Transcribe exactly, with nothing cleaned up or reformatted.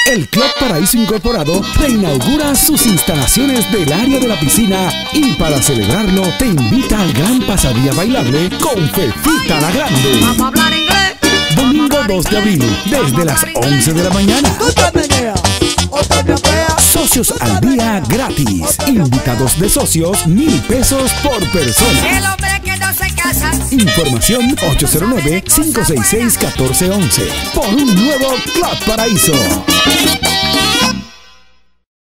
el Club Paraíso Incorporado reinaugura sus instalaciones del área de la piscina y para celebrarlo te invita al gran pasadía bailable con Fefita la Grande. Vamos a hablar inglés. Domingo dos de abril, desde las once de la mañana. Socios al día gratis. Invitados de socios, mil pesos por persona. El hombre que no se casa. Información ocho cero nueve, cinco seis seis, uno cuatro uno uno. Por un nuevo Club Paraíso.